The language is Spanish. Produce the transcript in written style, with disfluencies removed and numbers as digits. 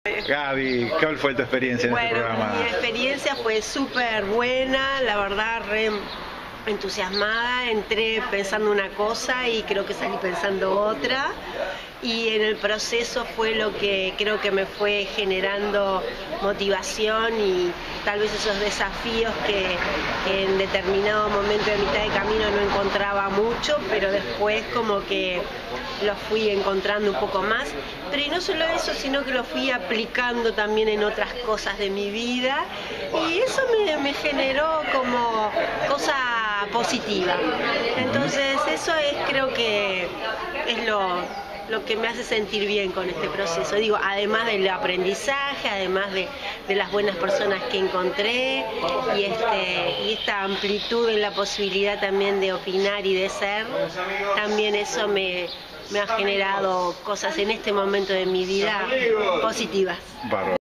Gaby, ¿cuál fue tu experiencia en este programa? Mi experiencia fue súper buena, la verdad, re entusiasmada. Entré pensando una cosa y creo que salí pensando otra. Y en el proceso fue lo que creo que me fue generando motivación y tal vez esos desafíos que en determinado momento de mitad de camino no encontraba mucho, pero después como que los fui encontrando un poco más. Pero y no solo eso, sino que lo fui aplicando también en otras cosas de mi vida y eso me generó como cosa positiva. Entonces eso creo que es lo que me hace sentir bien con este proceso. Digo, además del aprendizaje, además de las buenas personas que encontré y esta amplitud en la posibilidad también de opinar y de ser, también eso me ha generado cosas en este momento de mi vida positivas.